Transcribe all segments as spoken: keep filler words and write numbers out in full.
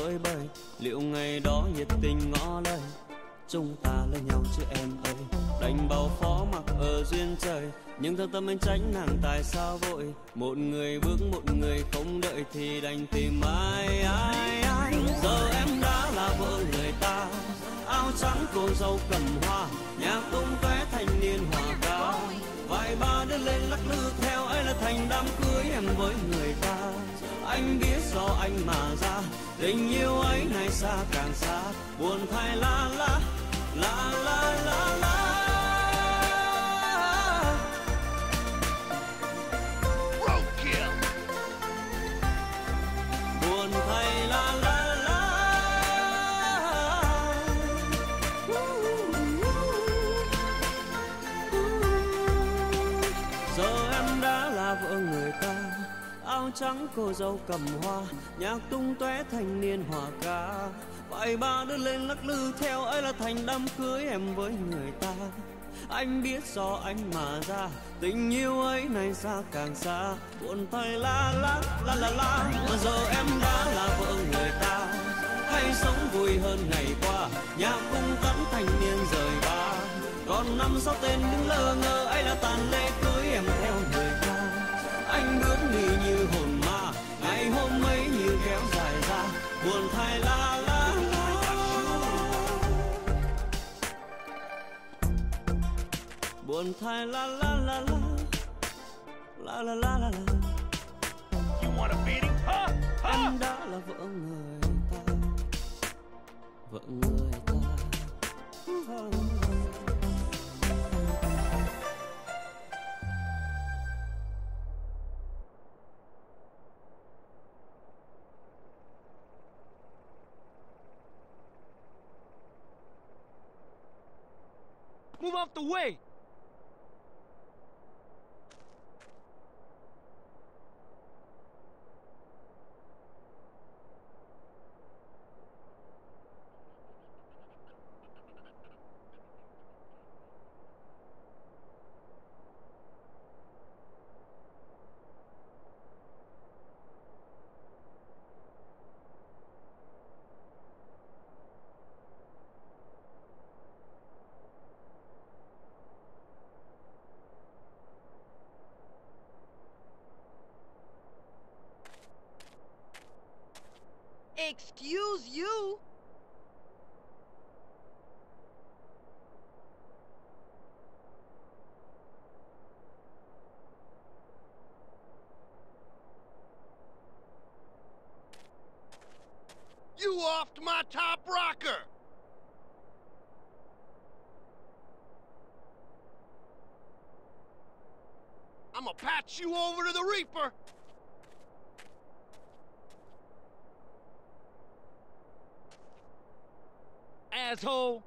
dối bời, liệu ngày đó nhiệt tình ngỏ lời chúng ta lấy nhau chứ em ơi. Đành bao phó mặc ở duyên trời, nhưng thâm tâm anh tránh nàng tại sao vội. Một người bước một người không đợi thì đành tìm ai ai ai. Giờ em đã là vợ người ta, áo trắng cô dâu cầm hoa, nhạc tung tóe thanh niên hòa ca. Vài ba đứa lên lắc lư theo ấy là thành đám cưới em với người ta. Anh biết do anh mà ra, tình yêu ấy này xa càng xa, buồn thay la la la la la la. Buồn thay la la la. Giờ em đã là vợ người ta, áo trắng cô dâu cầm hoa, nhạc tung tóe thanh niên hòa ca. Vài ba đứa lên lắc lư theo ấy là thành đám cưới em với người ta. Anh biết do anh mà ra, tình yêu ấy này xa càng xa, buồn thay la la la la la. Mà giờ em đã là vợ người ta, hãy sống vui hơn ngày qua, nhạc cung cắn thanh niên rời ba. Còn năm sau tên đứng lơ ngơ ấy là tàn lễ cưới em theo người ta. Anh bước đi như hồn ma, ngày hôm ấy như kéo dài ra, buồn thay la la. Buồn thay la la la la la la la la la. You want a beating? Huh? Huh? Em đã là vợ người ta, vợ người ta. Move off the way! Excuse you? You offed my top rocker! I'ma patch you over to the Reaper! Asshole!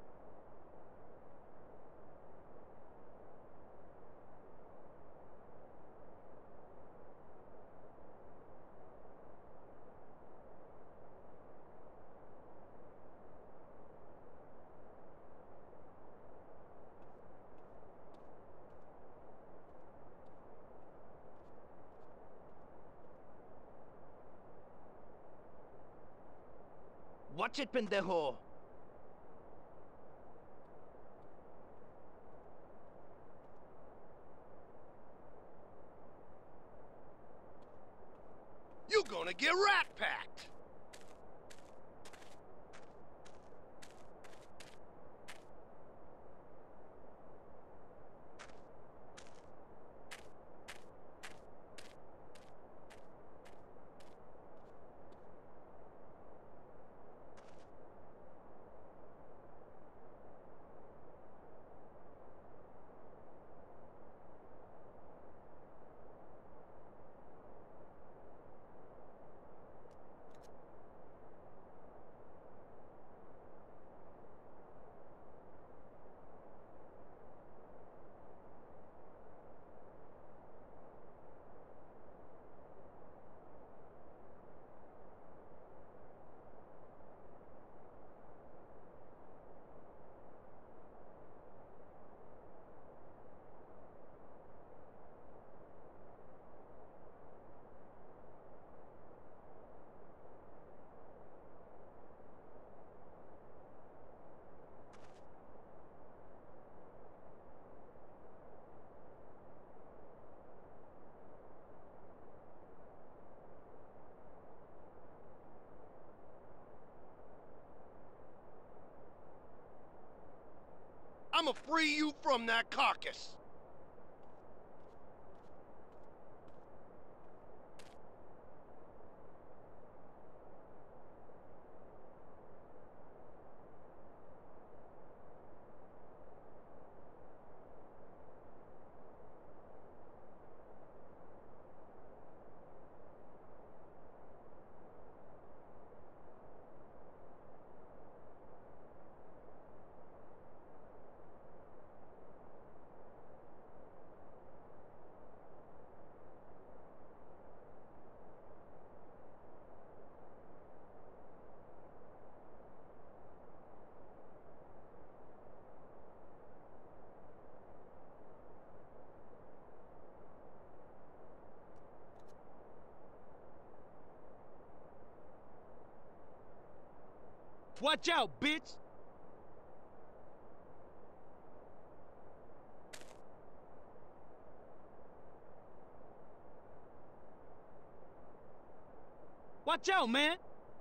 Watch it, pendejo! You gonna get rat-packed! I'ma free you from that carcass. Watch out, bitch! Watch out, man!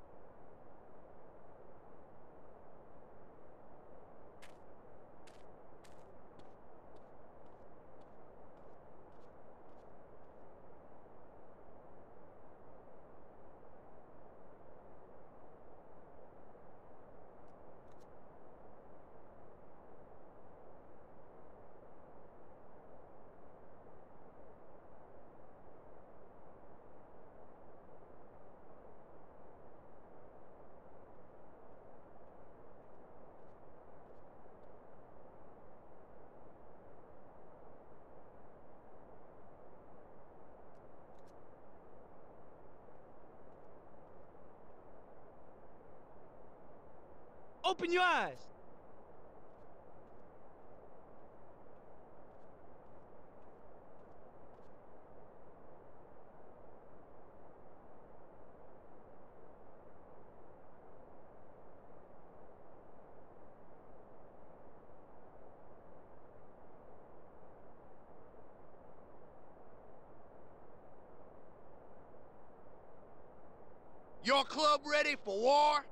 Open your eyes! Your club ready for war?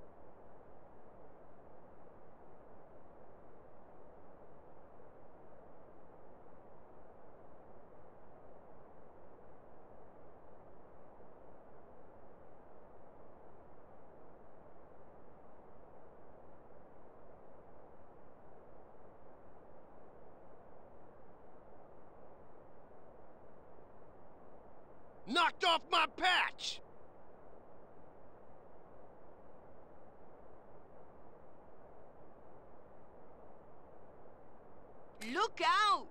Knocked off my patch! Look out!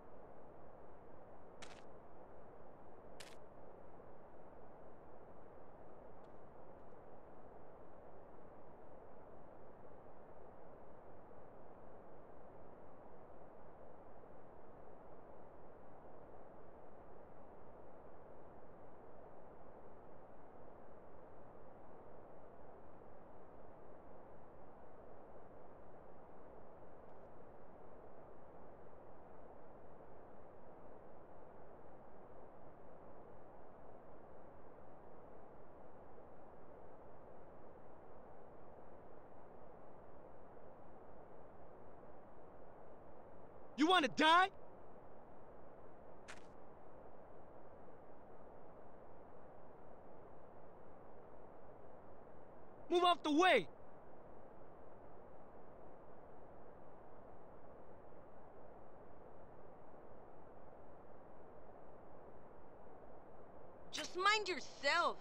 You wanna die? Move off the way! Just mind yourself.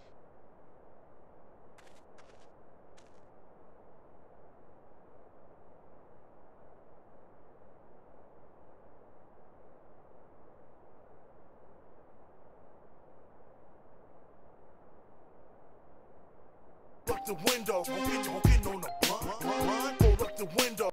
Up the window, I'm getting, I'm getting on the blunt, blunt, roll up the window.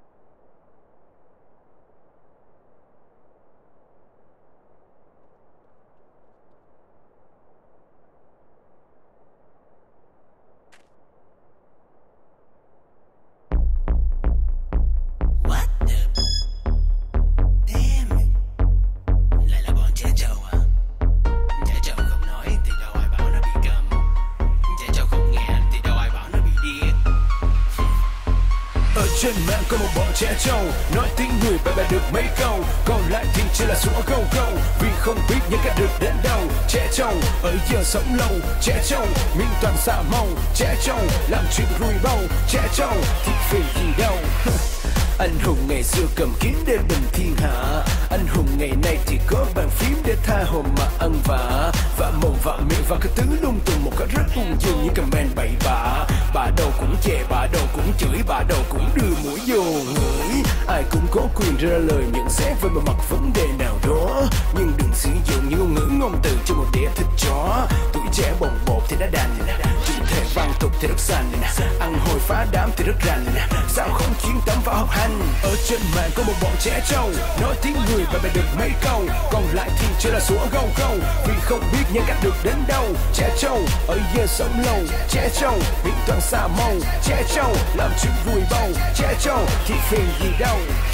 Chạy trâu không nghe thì đâu ai bảo nó bị điên. trên mạng có một bọn trẻ trâu nói tiếng người bè bè được mấy câu, còn lại thì chỉ là sủa câu câu vì không biết những cách được đến đâu. Trẻ trâu ở giờ sống lâu, trẻ trâu miệng toàn xà màu, trẻ trâu làm chuyện rùi bầu, trẻ trâu thì vì gì đâu. Anh hùng ngày xưa cầm kiếm để bình thiên hạ, anh hùng ngày nay thì có bàn phím để tha hồ mà ăn vạ. Vạ mồm vạ miệng và cái thứ lung tung một cách rất ung dung như comment bậy bạ. Bà đâu cũng chè, bà đâu cũng chửi, bà đâu cũng đưa mũi vô ngửi. Ai cũng có quyền ra lời nhận xét với một mặt vấn đề nào đó, nhưng đừng sử dụng những ngôn ngữ ngôn từ cho một đĩa thịt chó. Tuổi trẻ bồng bột thì đã đành, chữ thể văn tục thì rất xanh, ăn hồi phá đám thì rất rành. Sao không chiến tấm vào học hành? Ở trên mạng có một bọn trẻ trâu nói tiếng người và bè được mấy câu, còn lại thì chỉ là sủa gâu gâu vì không biết nhân cách được đến đâu. Trẻ trâu ở giờ sống lâu, trẻ trâu miệng toàn xà màu, trẻ trâu làm chuyện vui bầu, trẻ trâu thì phiền gì đâu.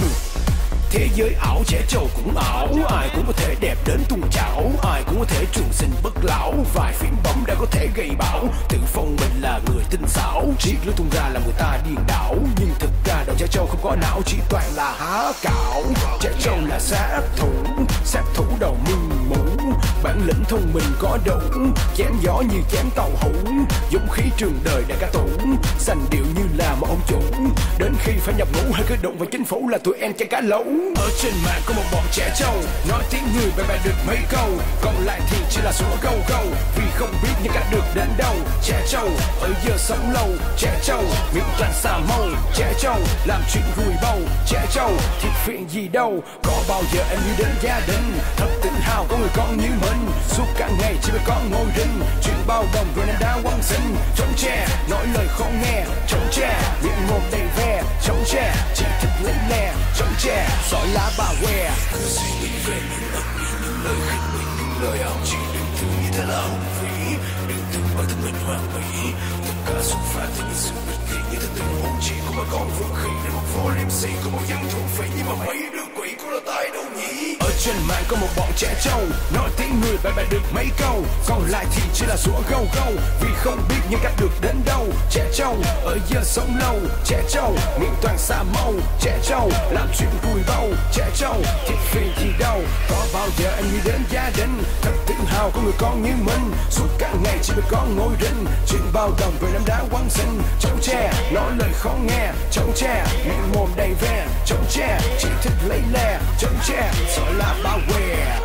Thế giới ảo trẻ trâu cũng ảo, ai cũng có thể đẹp đến tung chảo, ai cũng có thể trường sinh bất lão. Vài phím bấm đã có thể gây bão, tự phong mình là người tinh xảo, triết lý tung ra làm người ta điên đảo. Nhưng thực ra đầu trẻ trâu không có não, chỉ toàn là há cảo. Trẻ trâu là sát thủ, sát thủ đầu minh mũ, bản lĩnh thông minh có đủ, chém gió như chém tàu hũ, dũng khí trường đời đã cả tủ, sành điệu như là một ông chủ. Đến khi phải nhập ngũ hay cứ đụng vào chính phủ là tụi em chẳng cả lẩu. Ở trên mạng có một bọn trẻ trâu nói tiếng người bè bè được mấy câu, còn lại thì chỉ là sủa gâu gâu vì không biết những cách được đến đâu. Trẻ trâu ở giờ sống lâu, trẻ trâu miệng toàn xà màu, trẻ trâu làm chuyện rùi bầu, trẻ trâu thì phiền gì đâu. Có bao giờ em nghĩ đến gia đình, thật tự hào có người con như mình, suốt cả ngày chỉ biết con ngồi rinh, chuyện bao đồng rồi nên đã quăng sinh. Chống trẻ nói lời khó nghe, chống trẻ miệng mồm đầy ve, chống trẻ chỉ thích lấy lè, chống trẻ sỏi lá bà que. Cứ suy nghĩ về những ẩn ý, những lời khinh mình, những lời ảo chỉ đừng tưởng như thế là hùng vĩ, đừng tưởng bản thân mình hoàn mỹ. Tất cả xuất phát từ những sự bất kỳ như thế tình hồn chỉ của một con vũ khí để một vò em xì của một dân thổ phỉ, nhưng mà mấy đứa quỷ của nó tại đâu nhỉ? Ở trên mạng có một bọn trẻ trâu nói tiếng người bè bè được mấy câu, còn lại thì chỉ là sủa gâu gâu vì không biết những cách được đến đâu. Trẻ trâu ở giờ sống lâu, trẻ trâu miệng toàn xà màu, trẻ trâu làm chuyện rùi bầu, trẻ trâu thì phiền gì đâu. Có bao giờ anh nghĩ đến gia đình, thật tự hào có người con như mình, suốt cả ngày chỉ biết con ngồi rinh, chuyện bao đồng rồi năm đã quăng sinh. Chống trẻ nói lời khó nghe, chống trẻ miệng mồm đầy ve, chống trẻ chỉ thích lấy lè, chống trẻ sỏi lá bao que.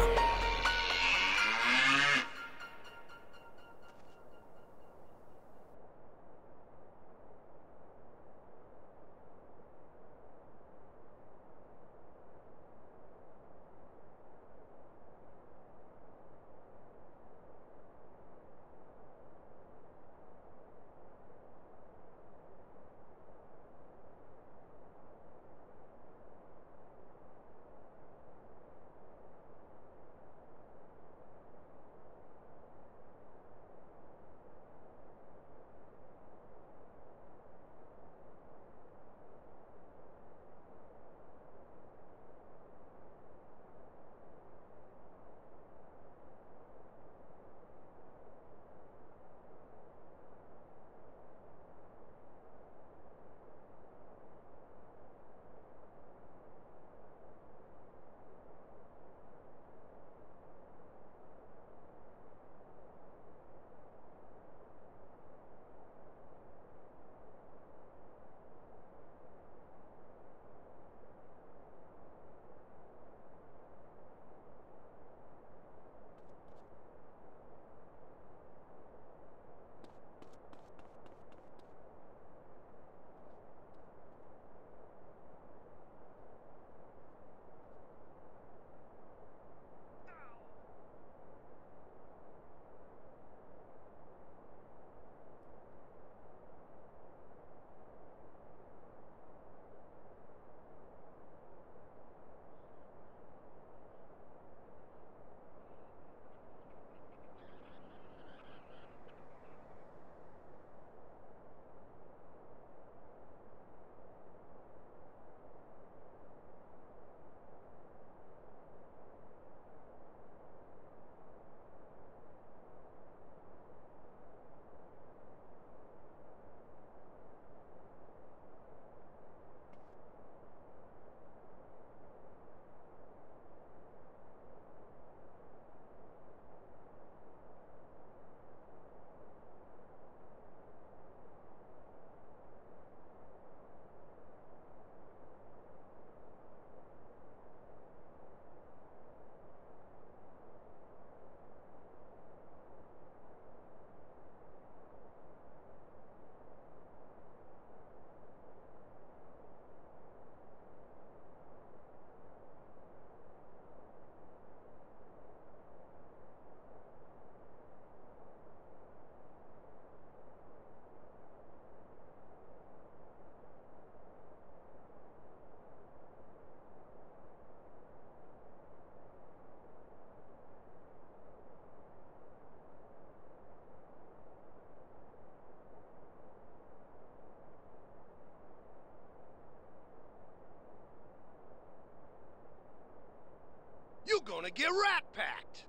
gonna get rat-packed.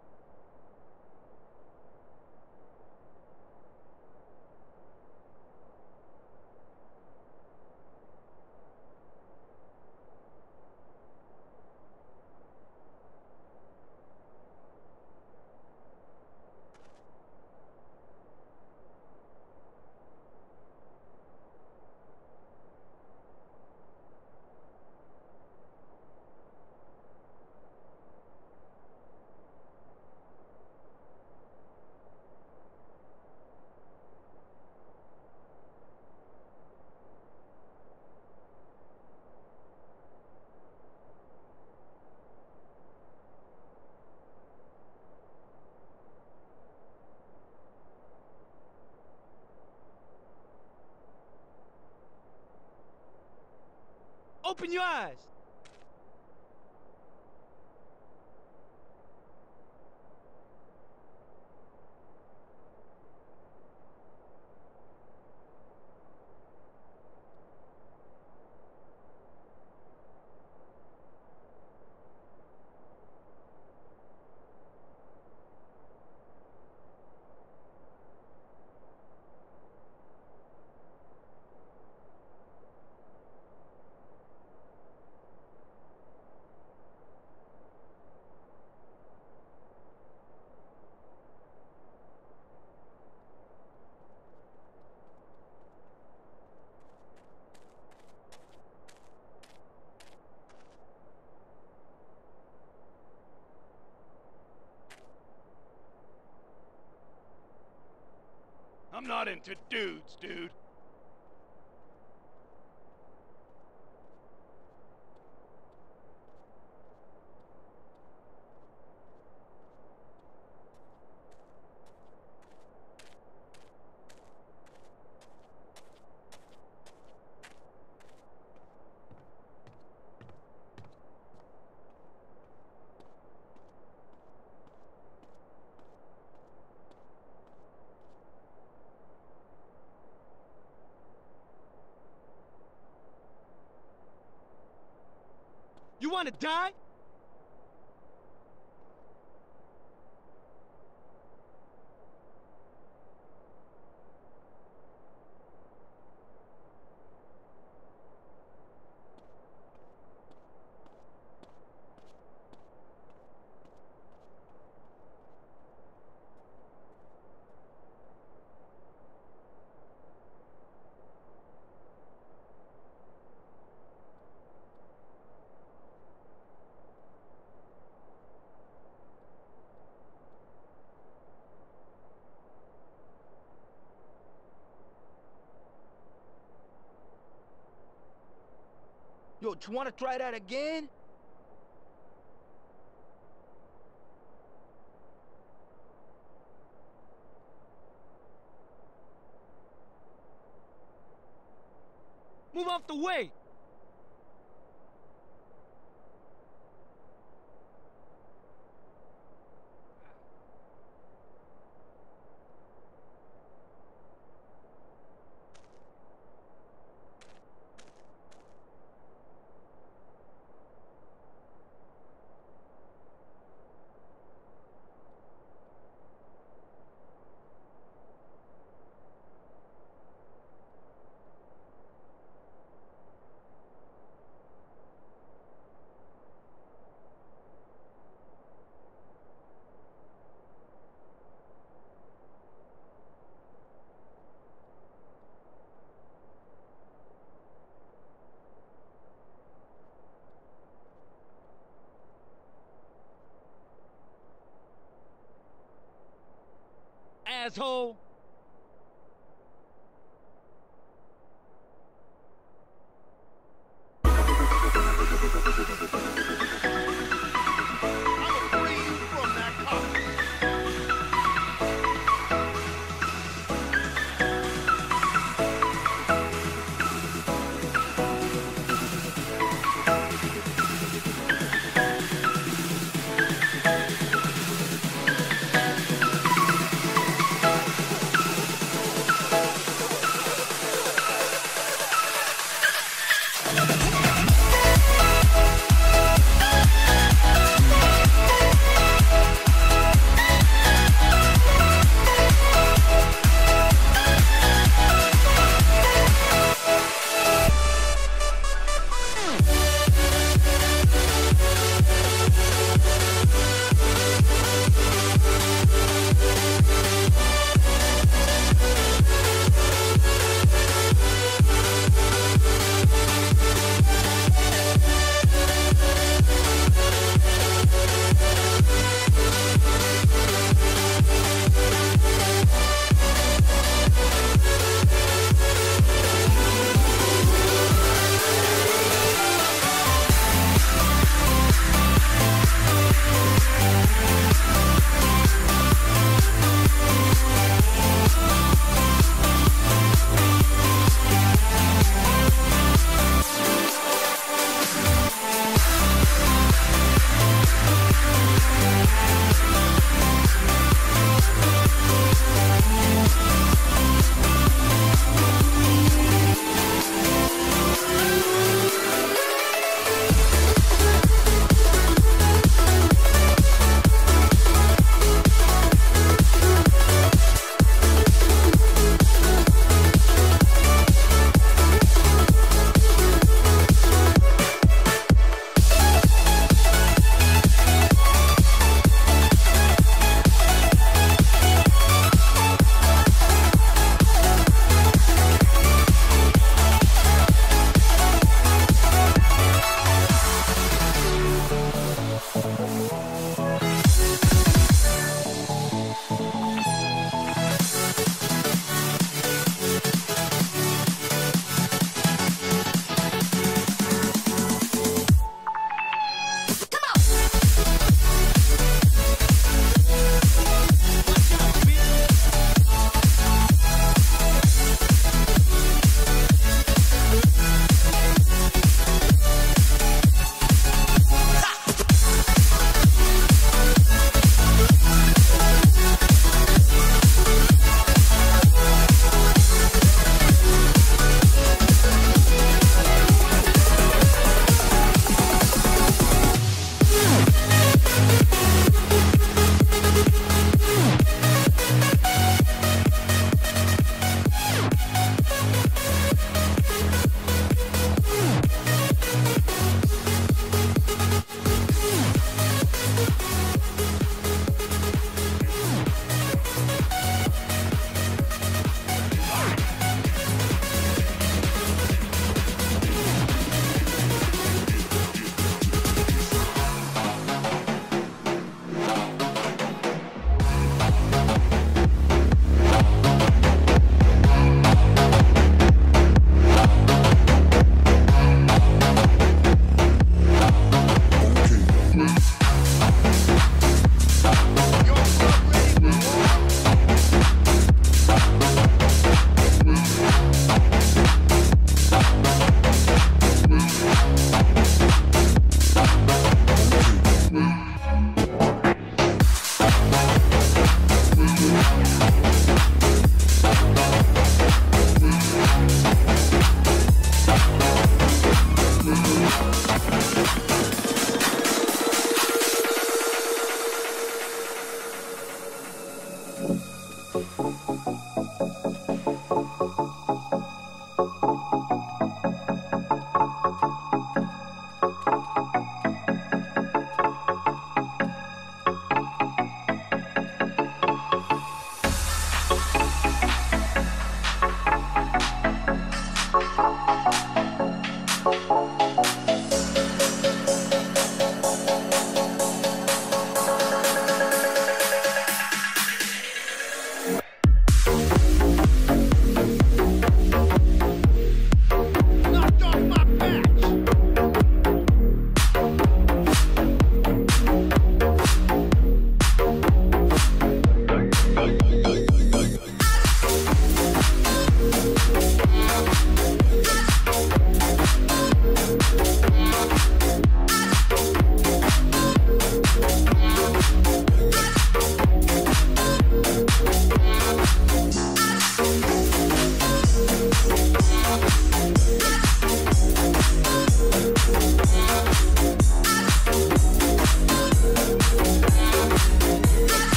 Open your eyes! I'm not into dudes, dude. You wanna die? Yo, do you wanna try that again? Move off the way! Asshole! I'ma free you from that carcass.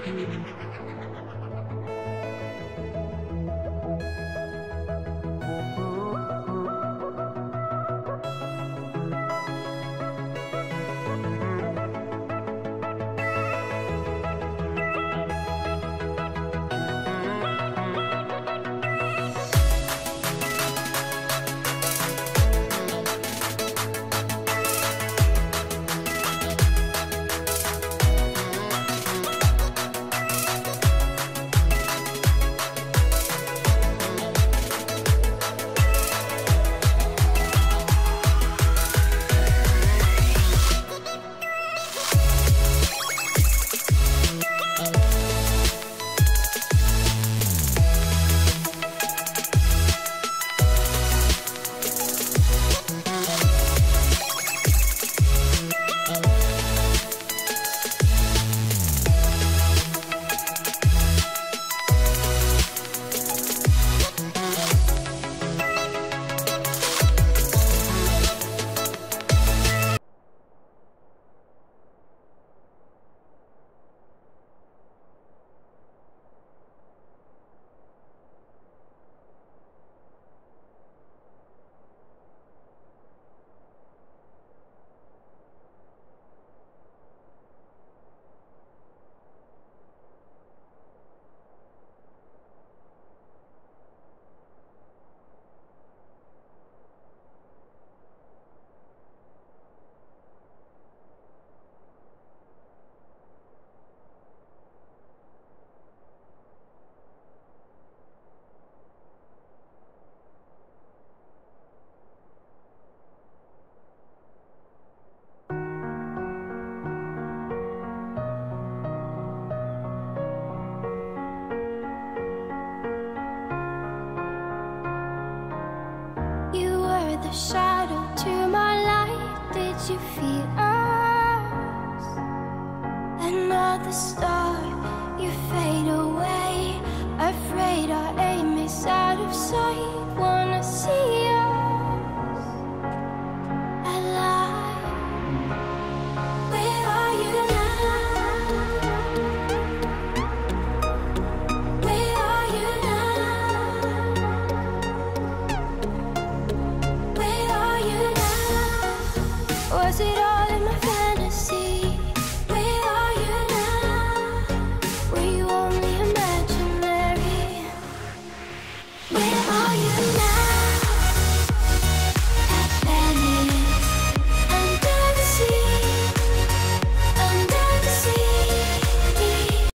Shadow to my light, did you feel us? Another star, you fade.